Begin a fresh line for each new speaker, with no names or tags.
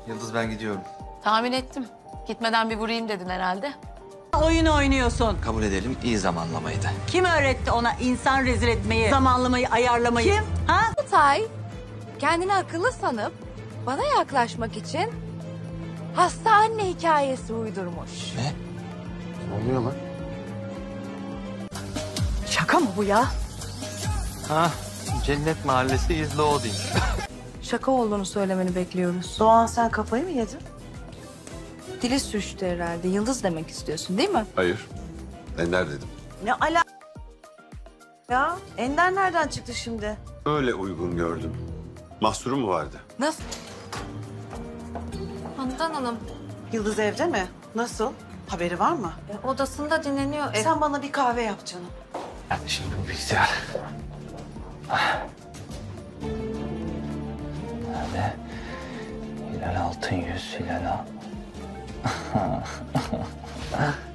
Yıldız ben gidiyorum.
Tahmin ettim. Gitmeden bir vurayım dedin herhalde.
Oyun oynuyorsun.
Kabul edelim iyi zamanlamaydı.
Kim öğretti ona insan rezil etmeyi, zamanlamayı, ayarlamayı? Kim? Ha?
Kutay, kendini akıllı sanıp bana yaklaşmak için hasta anne hikayesi uydurmuş.
Ne?
Ne oluyor lan?
Şaka mı bu ya?
Ha, Cennet Mahallesi izle o değil.
Şaka olduğunu söylemeni bekliyoruz.
Doğan sen kafayı mı yedin?
Dili sürçtü herhalde. Yıldız demek istiyorsun değil mi?
Hayır. Ender dedim.
Ne ala ya? Ender nereden çıktı şimdi?
Öyle uygun gördüm. Mahsuru mu vardı?
Nasıl?
Handan Hanım,
Yıldız evde mi? Nasıl? Haberi var mı?
odasında dinleniyor.
Sen bana bir kahve yap canım.
Yani şimdi bu bilgisayar. Nerede? Hilal Altınyüz, Hilal